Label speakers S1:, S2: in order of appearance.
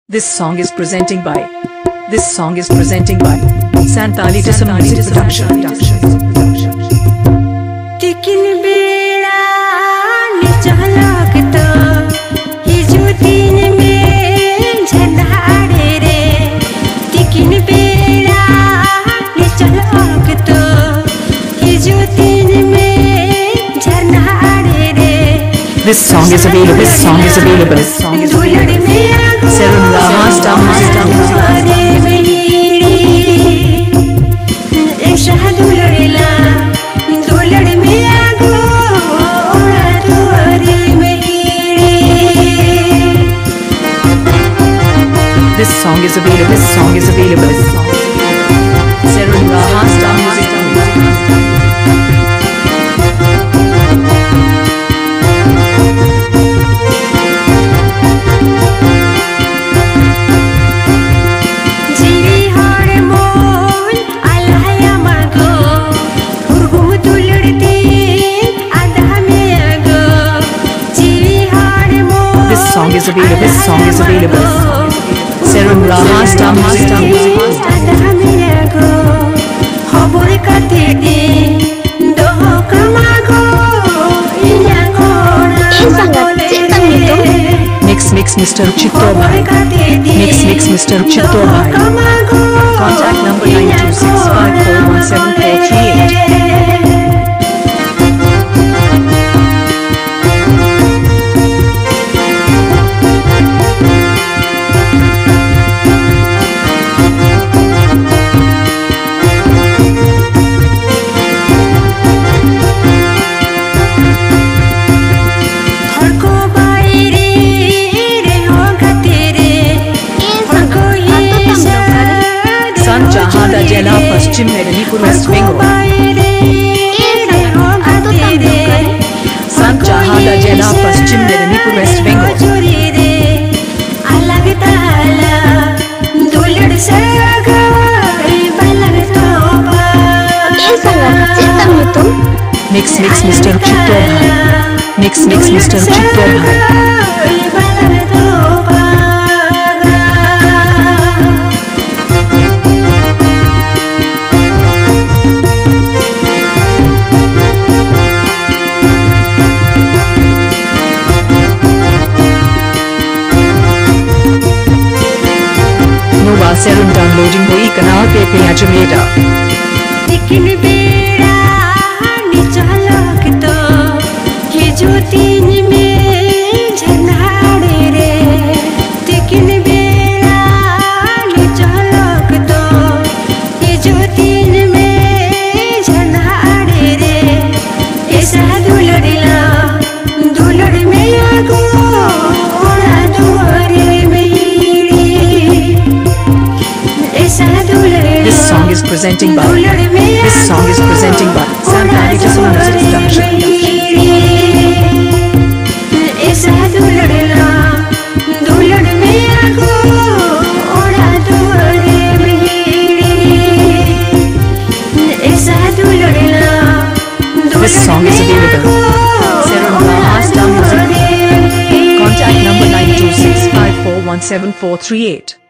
S1: This song is presenting by Santali Tisam Music Production.
S2: तिकिन बेड़ा निचलक तो हिजो दिन में झलहारे रे तिकिन बेड़ा निचलक तो हिजो दिन में झलहारे रे
S1: This song is available. Serum Raha Star Music. This song is available. Serum Raha Star Music. This song is available. Serum Raha Star Music. Mix Mr. Chittor Bhai. Mix Mr. Chittor Bhai. Contact number 9265417438. Sanjahada Jela Paschim Medinipur West Bengal. Sanjahada Jela Paschim Medinipur West Bengal. Mix Mr. Chittor Bhai. Mix Mr. Chittor Bhai. Nova Serum downloading the canal pe ajumeda.
S2: तिकिन बेड़ा निचलक तो हिजो दिन में झलहारे रे तिकिन बेड़ा निचलक तो हिजो दिन में झलहारे रे ऐसा दुलड़ में आगो ओड़ा दुआरे में
S1: This song is presenting by Santali Tisam Music Production. This song is available. Serum Raha Star Music. Contact number 9265417438.